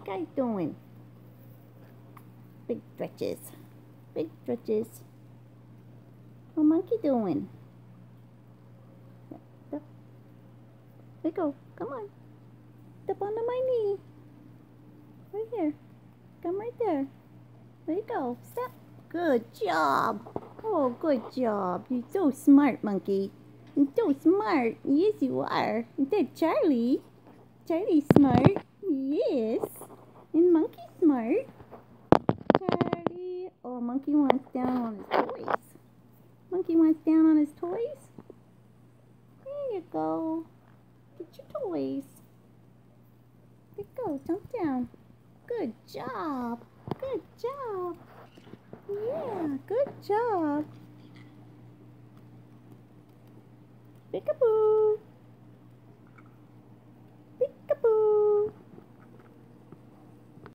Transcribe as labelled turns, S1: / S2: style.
S1: guy doing? Big stretches. Big stretches. What monkey doing? There you go. Come on. Step onto my knee. Right here. Come right there. There you go. Step. Good job. Oh, good job. You're so smart, monkey. You're so smart. Yes, you are. Is that Charlie? Charlie's smart. Yes. And monkey's smart. Charlie. Oh, monkey wants down on his toys. Monkey wants down on his toys. There you go. Get your toys. There you go. Jump down. Good job. Good job. Yeah, good job. Peekaboo.